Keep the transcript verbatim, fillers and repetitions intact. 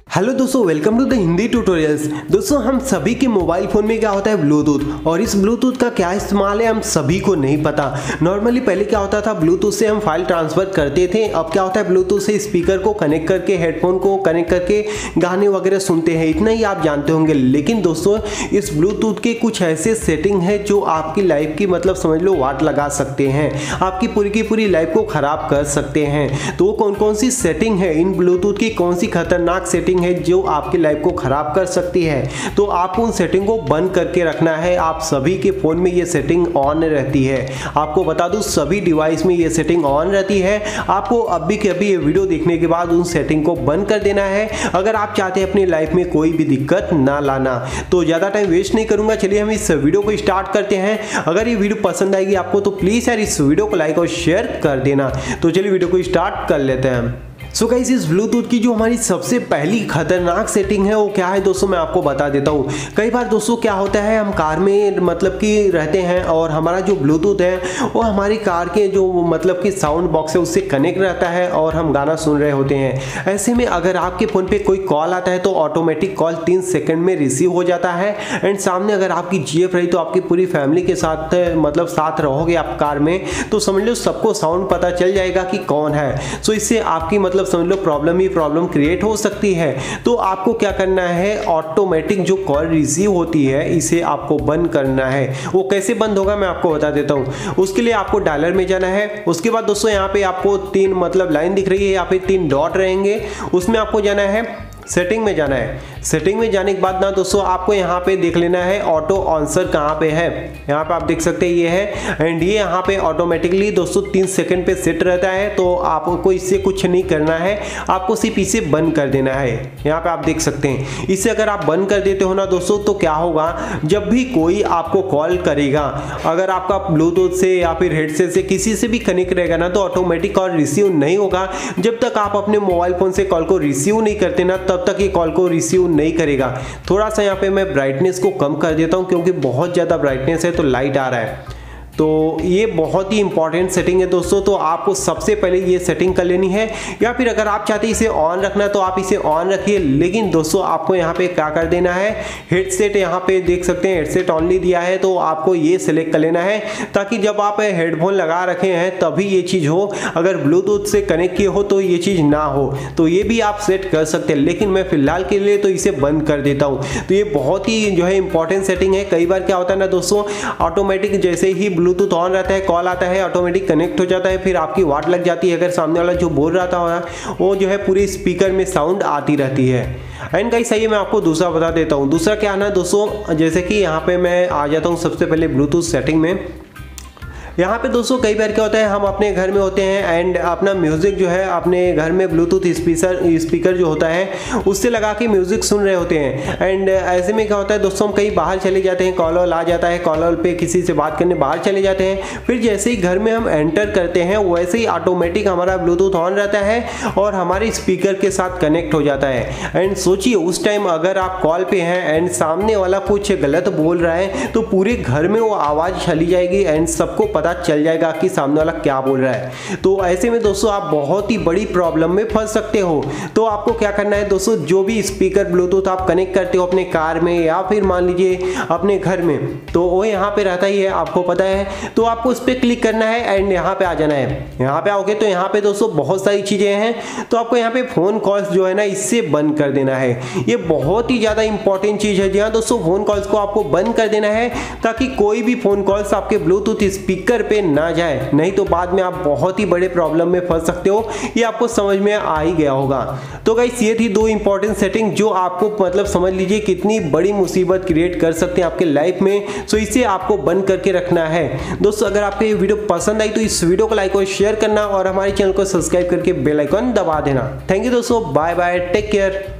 Hello दोस्तों, welcome to the Hindi tutorials. दोस्तों, हम सभी के मोबाइल फ़ोन में क्या होता है ब्लूटूथ, और इस ब्लूटूथ का क्या इस्तेमाल है हम सभी को नहीं पता। नॉर्मली पहले क्या होता था, ब्लूटूथ से हम फाइल ट्रांसफ़र करते थे। अब क्या होता है, ब्लूटूथ से स्पीकर को कनेक्ट करके, हेडफोन को कनेक्ट करके गाने वगैरह सुनते हैं। इतना ही आप जानते होंगे। लेकिन दोस्तों, इस ब्लूटूथ के कुछ ऐसे सेटिंग है जो आपकी लाइफ की मतलब समझ लो वाट लगा सकते हैं, आपकी पूरी की पूरी लाइफ को ख़राब कर सकते हैं। तो वो कौन कौन सी सेटिंग है, इन ब्लूटूथ की कौन सी खतरनाक सेटिंग है जो आपकी लाइफ को खराब कर सकती है, तो आपको उन सेटिंग को बंद करके रखना है। आप सभी के फोन में ये सेटिंग ऑन रहती है। आपको बता दूं, सभी डिवाइस में ये सेटिंग ऑन रहती है। आपको अभी के अभी ये वीडियो देखने के बाद उन सेटिंग को बंद कर देना है, अगर आप चाहते हैं अपनी लाइफ में कोई भी दिक्कत ना लाना। तो ज़्यादा टाइम वेस्ट नहीं करूंगा, चलिए हम इस वीडियो को स्टार्ट करते हैं। अगर ये वीडियो पसंद आएगी आपको तो प्लीज़ यार इस वीडियो को लाइक और शेयर कर देना। तो चलिए वीडियो को स्टार्ट कर लेते हैं। सो so गाइस, इस ब्लूटूथ की जो हमारी सबसे पहली खतरनाक सेटिंग है वो क्या है दोस्तों, मैं आपको बता देता हूँ। कई बार दोस्तों क्या होता है, हम कार में मतलब कि रहते हैं और हमारा जो ब्लूटूथ है वो हमारी कार के जो मतलब कि साउंड बॉक्स है उससे कनेक्ट रहता है और हम गाना सुन रहे होते हैं। ऐसे में अगर आपके फ़ोन पे कोई कॉल आता है तो ऑटोमेटिक कॉल तीन सेकेंड में रिसीव हो जाता है। एंड सामने अगर आपकी जीएफ रही तो आपकी पूरी फैमिली के साथ मतलब साथ रहोगे आप कार में, तो समझ लो सबको साउंड पता चल जाएगा कि कौन है। सो इससे आपकी मतलब समझ लो प्रॉब्लम ही प्रॉब्लम क्रिएट हो सकती है। तो आपको क्या करना है, ऑटोमेटिक जो कॉल रिसीव होती है इसे आपको बंद करना है। वो कैसे बंद होगा मैं आपको बता देता हूँ। उसके लिए आपको डायलर में जाना है। उसके बाद दोस्तों यहाँ पे आपको तीन मतलब लाइन दिख रही है, यहाँ पे तीन डॉट रहेंगे, उसमें आपको जाना है, सेटिंग में जाना है। सेटिंग में जाने के बाद ना दोस्तों आपको यहाँ पे देख लेना है ऑटो आंसर कहाँ पे है। यहाँ पे आप देख सकते हैं ये है, एंड ये यहाँ पे ऑटोमेटिकली दोस्तों तीन सेकंड पे सेट रहता है। तो आपको इससे कुछ नहीं करना है, आपको सिर्फ इसे बंद कर देना है। यहाँ पे आप देख सकते हैं, इसे अगर आप बंद कर देते हो ना दोस्तों तो क्या होगा, जब भी कोई आपको कॉल करेगा, अगर आपका ब्लूटूथ से या फिर हेडसेट से किसी से भी कनेक्ट रहेगा ना तो ऑटोमेटिक कॉल रिसीव नहीं होगा। जब तक आप अपने मोबाइल फोन से कॉल को रिसीव नहीं करते ना तब तक ये कॉल को रिसीव नहीं करेगा। थोड़ा सा यहाँ पे मैं ब्राइटनेस को कम कर देता हूँ क्योंकि बहुत ज़्यादा ब्राइटनेस है तो लाइट आ रहा है। तो ये बहुत ही इंपॉर्टेंट सेटिंग है दोस्तों। तो आपको सबसे पहले ये सेटिंग कर लेनी है, या फिर अगर आप चाहते हैं इसे ऑन रखना तो आप इसे ऑन रखिए। लेकिन दोस्तों आपको यहाँ पे क्या कर देना है, हेडसेट यहाँ पे देख सकते हैं हेडसेट ऑनली दिया है, तो आपको ये सिलेक्ट कर लेना है ताकि जब आप हेडफोन लगा रखे हैं तभी ये चीज़ हो। अगर ब्लूटूथ से कनेक्ट किए हो तो ये चीज़ ना हो, तो ये भी आप सेट कर सकते हैं। लेकिन मैं फिलहाल के लिए तो इसे बंद कर देता हूँ। तो ये बहुत ही जो है इंपॉर्टेंट सेटिंग है। कई बार क्या होता है ना दोस्तों, ऑटोमेटिक जैसे ही ब्लूटूथ ऑन रहता है, कॉल आता है, ऑटोमेटिक कनेक्ट हो जाता है, फिर आपकी वाट लग जाती है। अगर सामने वाला जो बोल रहा था वो जो है पूरी स्पीकर में साउंड आती रहती है। एंड गाइस सही है, मैं आपको दूसरा बता देता हूँ। दूसरा क्या है ना दोस्तों, जैसे कि यहाँ पे मैं आ जाता हूँ सबसे पहले ब्लूटूथ सेटिंग में। यहाँ पे दोस्तों कई बार क्या होता है, हम अपने घर में होते हैं एंड अपना म्यूज़िक जो है अपने घर में ब्लूटूथ स्पीकर स्पीकर जो होता है उससे लगा के म्यूज़िक सुन रहे होते हैं। एंड ऐसे में क्या होता है दोस्तों, हम कहीं बाहर चले जाते हैं, कॉल वॉल आ जाता है, कॉल वॉल पे किसी से बात करने बाहर चले जाते हैं, फिर जैसे ही घर में हम एंटर करते हैं वैसे ही ऑटोमेटिक हमारा ब्लूटूथ ऑन रहता है और हमारे स्पीकर के साथ कनेक्ट हो जाता है। एंड सोचिए उस टाइम अगर आप कॉल पे हैं एंड सामने वाला कुछ गलत बोल रहा है तो पूरे घर में वो आवाज़ चली जाएगी एंड सबको पता चल जाएगा कि सामने वाला क्या बोल रहा है। तो ऐसे में दोस्तों आप बहुत ही बड़ी प्रॉब्लम में फंस सकते हो। तो आपको क्या करना है दोस्तों, जो भी स्पीकर ब्लूटूथ आप कनेक्ट करते हो अपने कार में या फिर मान लीजिए अपने घर में, तो वो यहाँ पे रहता ही है, आपको पता है। तो आपको उस पर क्लिक करना है एंड यहाँ पे आ जाना है। यहाँ पे आओगे तो यहाँ पे दोस्तों बहुत सारी चीज़ें हैं। तो आपको यहाँ पे फ़ोन कॉल्स जो है ना इससे बंद कर देना है। ये बहुत ही ज़्यादा इंपॉर्टेंट चीज़ है। जी हाँ दोस्तों, फ़ोन कॉल्स को आपको बंद कर देना है ताकि कोई भी फ़ोन कॉल्स आपके ब्लूटूथ स्पीकर पे ना जाए, नहीं तो बाद में आप बहुत ही बड़े प्रॉब्लम में फंस सकते हो। ये आपको समझ में आ ही गया होगा। तो गाइस ये थी दो इंपॉर्टेंट सेटिंग जो आपको मतलब समझ लीजिए कितनी बड़ी मुसीबत क्रिएट कर सकते हैं आपके लाइफ में। सो इसे आपको बंद करके रखना है दोस्तों। अगर आपको ये वीडियो पसंद आई तो इस वीडियो को लाइक और शेयर करना और हमारे चैनल को सब्सक्राइब करके बेल आइकन दबा देना। थैंक यू दोस्तों, बाय बाय, टेक केयर।